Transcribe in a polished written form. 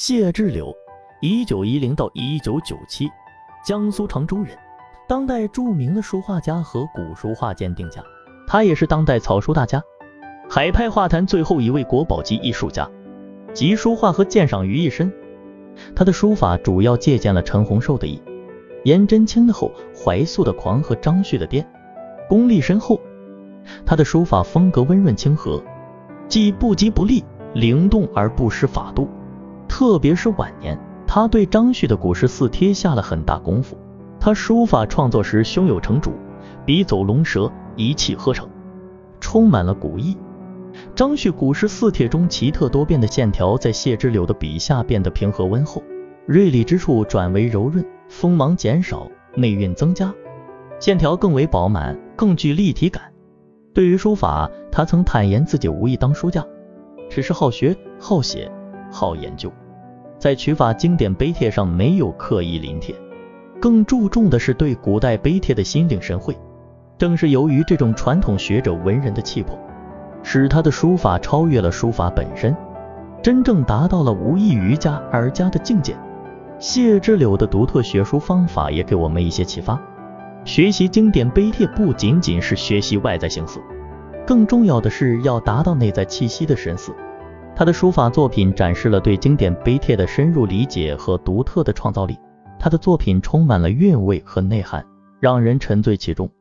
谢之柳，1910到1997，江苏常州人，当代著名的书画家和古书画鉴定家，他也是当代草书大家，海派画坛最后一位国宝级艺术家，集书画和鉴赏于一身。他的书法主要借鉴了陈洪寿的意，颜真卿的厚，怀素的狂和张旭的癫，功力深厚。他的书法风格温润清和，既不急不厉，灵动而不失法度。特别是晚年，他对张旭的古诗四帖下了很大功夫。他书法创作时胸有成竹，笔走龙蛇，一气呵成，充满了古意。张旭古诗四帖中奇特多变的线条，在谢之柳的笔下变得平和温厚，锐利之处转为柔润，锋芒减少，内蕴增加，线条更为饱满，更具立体感。对于书法，他曾坦言自己无意当书家，只是好学、好写、好研究，在取法经典碑帖上没有刻意临帖，更注重的是对古代碑帖的心领神会。正是由于这种传统学者文人的气魄，使他的书法超越了书法本身，真正达到了无异于家而家的境界。谢之柳的独特学书方法也给我们一些启发。学习经典碑帖不仅仅是学习外在形似，更重要的是要达到内在气息的神似。他的书法作品展示了对经典碑帖的深入理解和独特的创造力，他的作品充满了韵味和内涵，让人沉醉其中。